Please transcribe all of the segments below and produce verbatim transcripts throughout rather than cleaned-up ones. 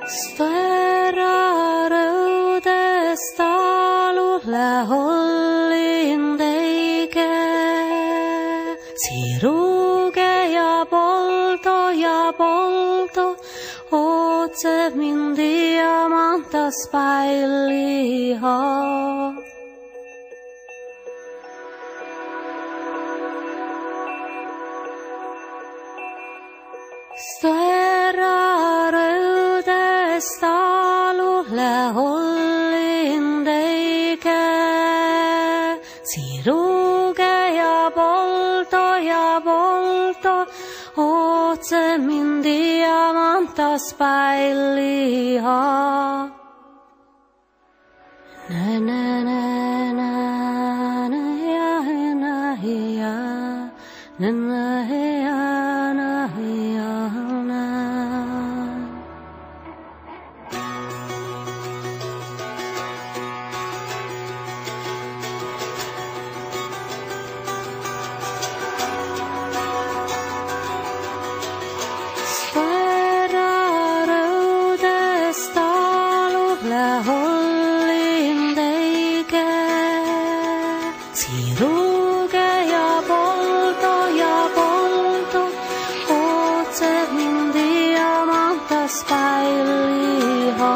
Sfera rödesta lulle hollin teike. Siruge ja polto ja polto, oot se min diamantas päiliha. Sfera rödesta lulle hollin teike. Siruge ja polto ja polto, oot se min diamantas päiliha. Na na na na na ja na ja na na ja na ja na. Sfera rödesta lulle hollin teike. Siruge ja polto ja polto, oot se min diamantas päiliha.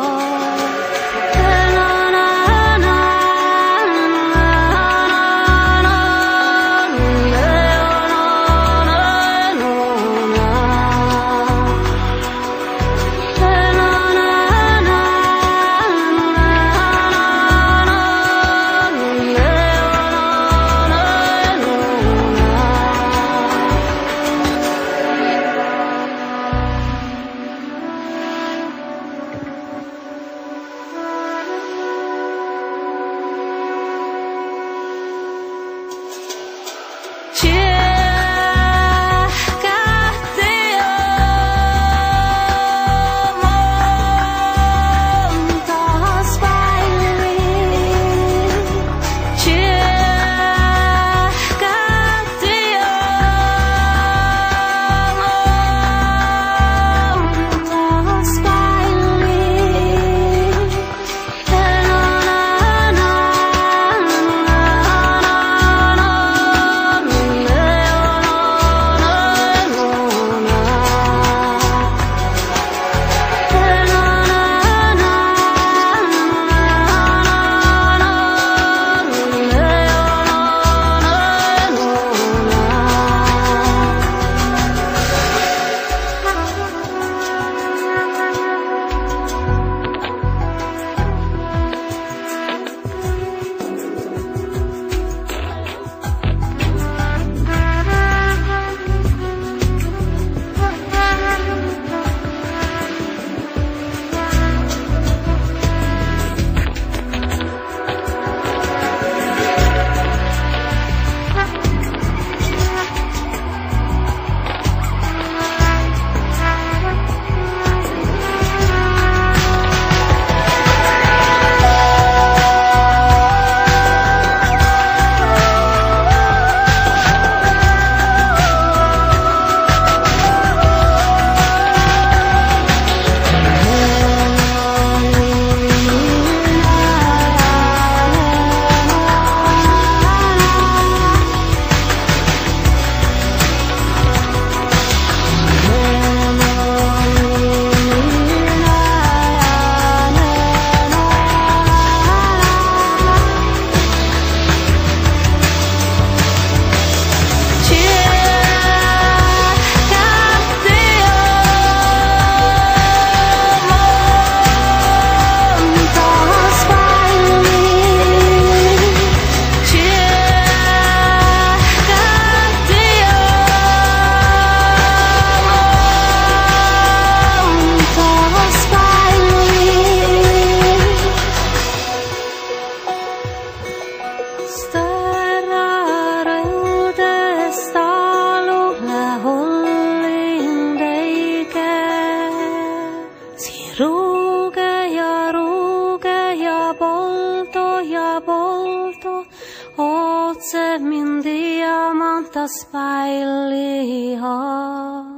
oot se min diamantas päiliha.